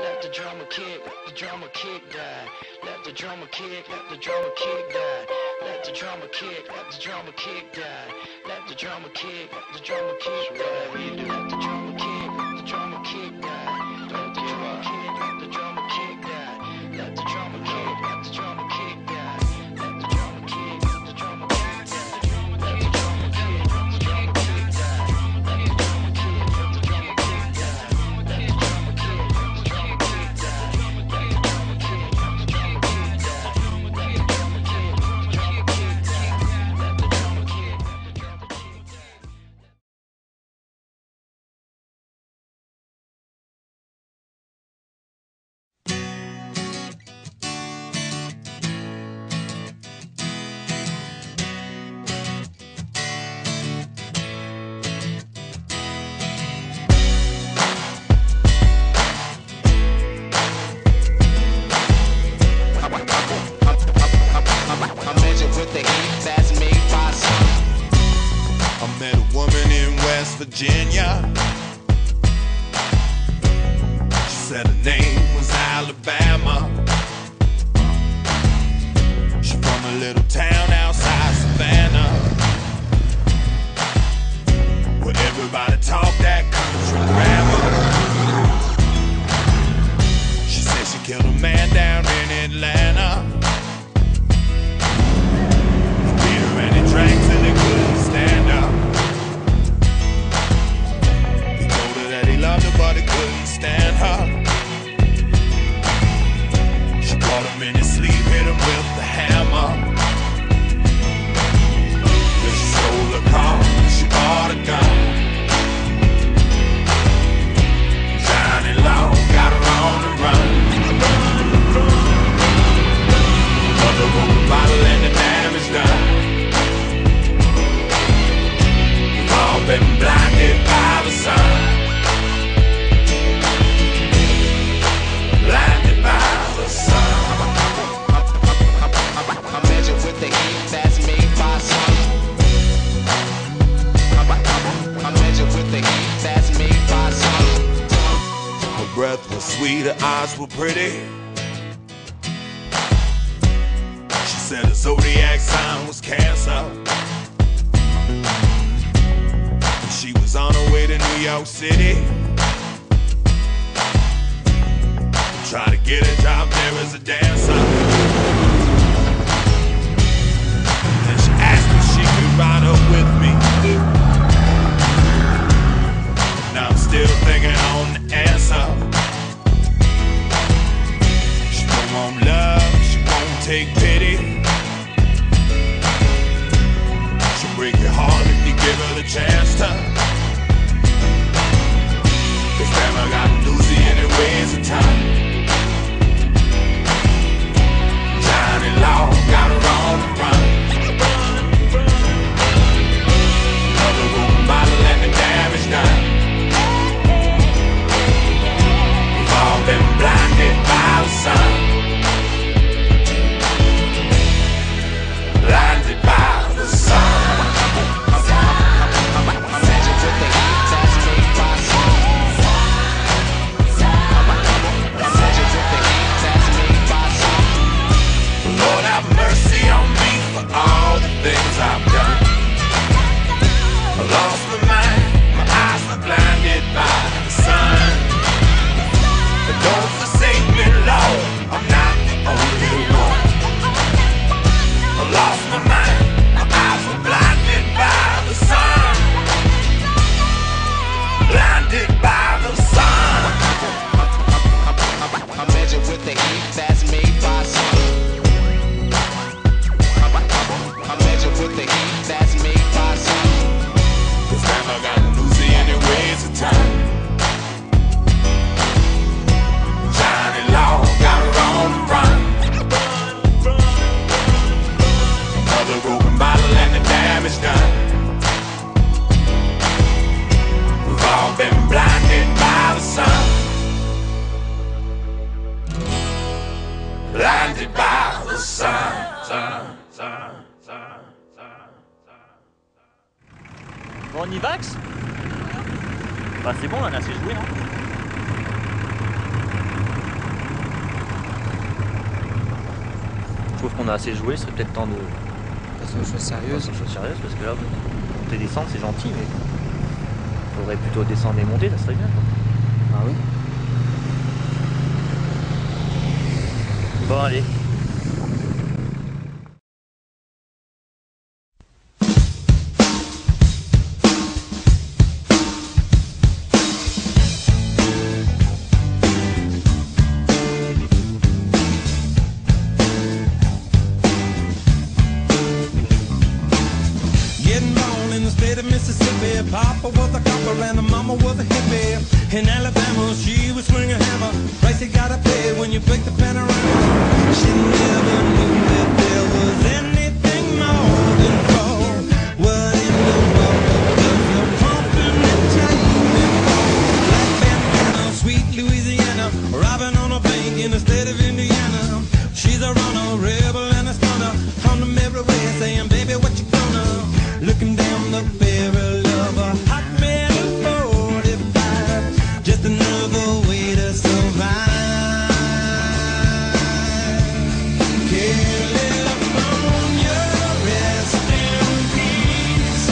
let the drama kick, the drama kick die. Let the drama kick, let the drama kick die. Let the drama kick, let the drama kick die. Let the drama kick, let the drama kick die. Let the drama kick, let the drama kick die. Let the drama kick, let the drama kick die. Let the drama kick, let the drama kick die. Let the drama kick, let the drama kick die. Let the drama kick, let the drama kick die. Let the drama kick, let the drama kick die. Let the drama kick, let the drama kick die. Let the drama kick, let the drama kick die. Let the drama kick, let the drama kick die. Let the drama kick, let the drama kick die. I measure with the heat that's made by sun. I met a woman in West Virginia. She said her name was Alabama. She from a little town outside Savannah, where everybody talk that country grammar. She said she killed a man down in Atlanta. Drank till he couldn't stand up. He told her that he loved her, but he couldn't stand her. She caught him in his sleep, hit him with the hammer. Then she stole a car, she bought a gun. Johnny Law got her on the run. Mother broke a bottle and the damage done. Been blinded by the sun. Blinded by the sun. I measure with the heat that's made by sun. I measure with the heat that's made by sun. Her breath was sweet, her eyes were pretty. She said her zodiac sign was Cancer. She was on her way to New York City, try to get a job there as a dancer. Then she asked if she could ride up with me. Now I'm still thinking on the answer. She don't want love, she won't take pity. She'll break your heart if you give her the chance to. Grandma got Lucy any ways of time. Johnny Law got her on the run. Another broken bottle and the damage done. We've all been blinded by the sun. Blinded by the sun. All the things I've done. I lost my mind, my eyes were blinded by the sun. But don't forsake me, Lord, I'm not the only one. I lost my mind, my eyes were blinded by the sun. Blinded by the sun. I measure with the heat that's made by sun. I measure with the heat that's made by sun. Cause grandma got Lucy any ways of time. Johnny Law got her on the run. Another broken bottle and the damage done. We've all been blinded by the sun. Blinded by the sun. Bon, on y vax? Bah c'est bon, là, on a assez joué, non? trouve qu'on a assez joué, ce serait peut-être temps de Passer aux choses passer sérieuses. aux choses sérieuses, parce que là, monter descendre, c'est gentil, mais faudrait plutôt descendre et monter, ça serait bien, quoi. Ah oui. Bon, allez. Getting born in the state of Mississippi. Papa was a copper and the mama was a hippie. In Alabama, she was swinging a hammer. Price you gotta pay when you break the panorama. She never knew that there was anything more than gold. What in the world does the pumping and taming for? Black bandana, sweet Louisiana, robbing on a bank in the state of Indiana. She's a runner, rebel and a stunner. On the merry way, saying, baby, what you gonna? Looking down the barrel of a hot metal 45, just another way to survive. California, rest in peace.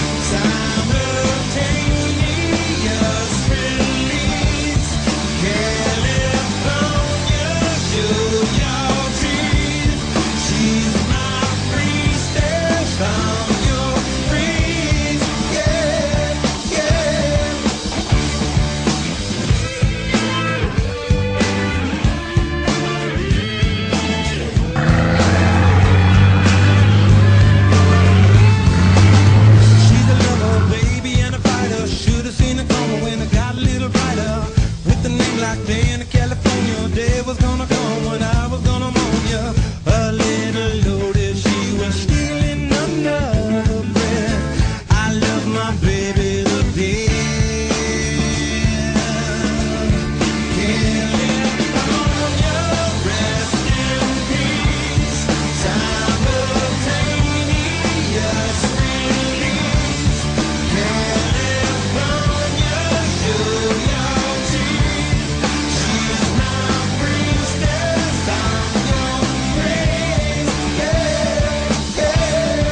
Simultaneous release. California, show your teeth. She's my free stage. Found your freeze. Yeah, yeah. She's a lover, baby, and a fighter. Should've seen it coming when it got a little brighter. With a name like Diana, California, day was gonna come when I was gonna mourn ya. A little loaded, she was stealing another breath. I love my baby to death. California, rest in peace. Simultaneous release. California, show your teeth. She's my princess, I'm your praise. Yeah, yeah.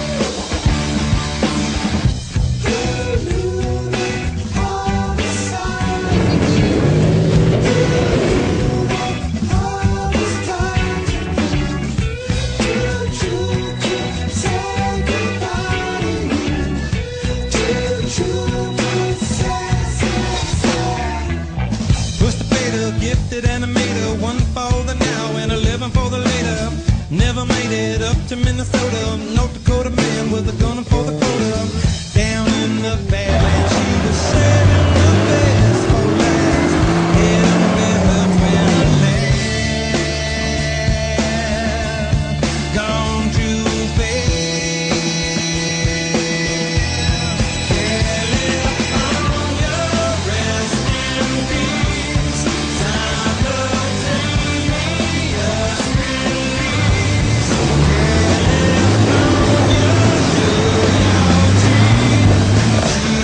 Push the fader, gifted animator, one for the now and 11 for the later. Never made it up to Minnesota. North Dakota man with a gun for the quota. Down in the Badlands, she was saving the best for last. Head under her twin left. Gone too fast. California, rest in peace. Simultaneous release. California, show your teeth.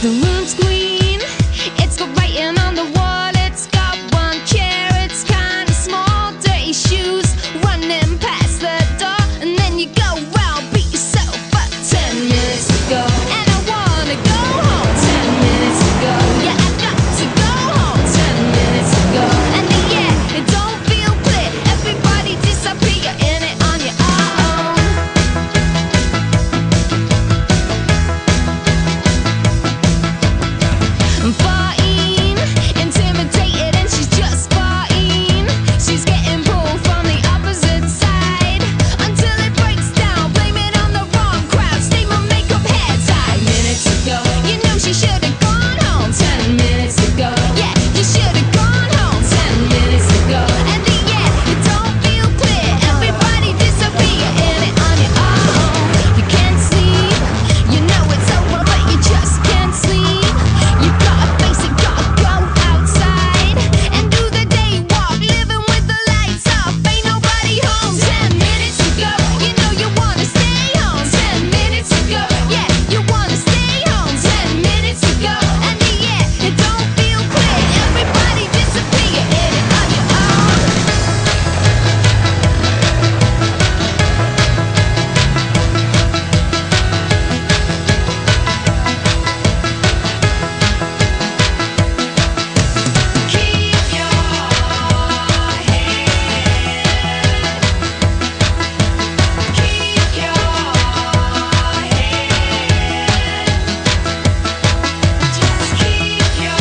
The room's green, it's got writing on the wall. It's got one chair, it's kinda small. Dirty shoes running past the door, and then you go round, beat yourself up. 10 minutes to go, and I wanna go home. 10 minutes to go, yeah, I got to go home. 10 minutes to go, and yeah, it don't feel clear. Everybody disappear in it on your own. I'm 14, intimidated, and she's just 14. She's getting pulled from the opposite side until it breaks down. Blame it on the wrong crowd. Stay my makeup hair tied. Minutes ago, you know she should have gone home. 10 minutes ago, yeah, you should have gone home. 10 minutes ago, and yeah, it don't feel clear. Everybody disappear in it on your own. You can't sleep, you know it's over, but you just can't sleep. You gotta face it, gotta go outside and do the day walk, living with the lights off. Ain't nobody home. 10 minutes to go, you know you wanna stay home. 10 minutes to go, yeah, you wanna stay home. 10 minutes to go, and yeah, it don't feel clear. Everybody disappear in it on your own. Keep your head. Keep your head. Just keep your